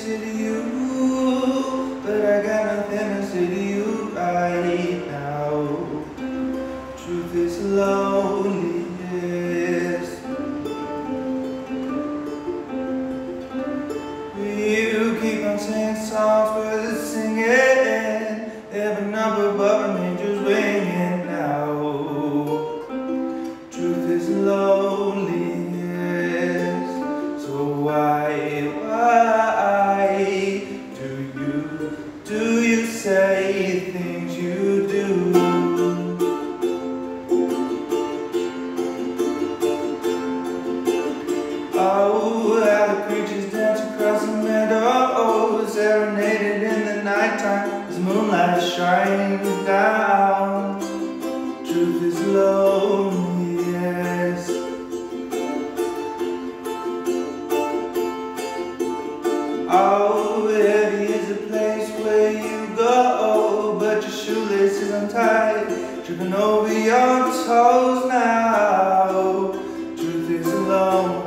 say to you, but I got nothing to say to you right now. Truth is loneliest. You keep on singing songs worth singing, every number but my angel's ringing now. Truth is loneliest. So why do you say things you do? Oh, how the creatures dance across the meadow, serenaded in the nighttime as moonlight shines down. Truth is loneliest. Oh, heavy is the place where you go, but your shoelace is untied, tripping over your toes now. Truth is lonely.